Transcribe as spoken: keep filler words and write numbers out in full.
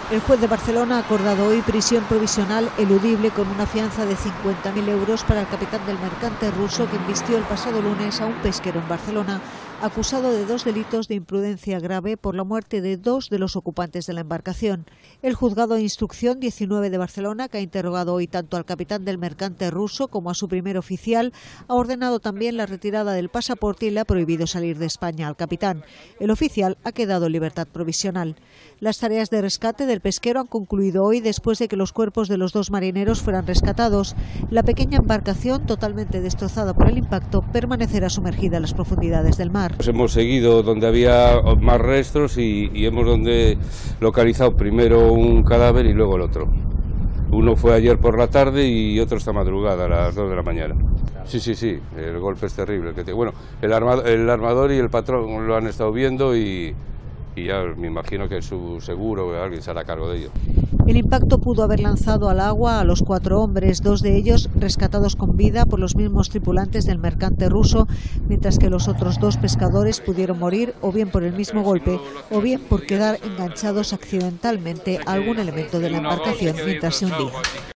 El juez de Barcelona ha acordado hoy prisión provisional eludible con una fianza de cincuenta mil euros para el capitán del mercante ruso que embistió el pasado lunes a un pesquero en Barcelona, acusado de dos delitos de imprudencia grave por la muerte de dos de los ocupantes de la embarcación. El juzgado de instrucción diecinueve de Barcelona, que ha interrogado hoy tanto al capitán del mercante ruso como a su primer oficial, ha ordenado también la retirada del pasaporte y le ha prohibido salir de España al capitán. El oficial ha quedado en libertad provisional. Las tareas de rescate del pesquero han concluido hoy después de que los cuerpos de los dos marineros fueran rescatados. La pequeña embarcación, totalmente destrozada por el impacto, permanecerá sumergida en las profundidades del mar. Pues hemos seguido donde había más restos y, y hemos donde localizado primero un cadáver y luego el otro. Uno fue ayer por la tarde y otro esta madrugada, a las dos de la mañana. Sí, sí, sí, el golpe es terrible. Que te, bueno, el armador, el armador y el patrón lo han estado viendo y, y ya me imagino que su seguro o alguien se hará cargo de ello. El impacto pudo haber lanzado al agua a los cuatro hombres, dos de ellos rescatados con vida por los mismos tripulantes del mercante ruso, mientras que los otros dos pescadores pudieron morir o bien por el mismo golpe o bien por quedar enganchados accidentalmente a algún elemento de la embarcación mientras se hundía.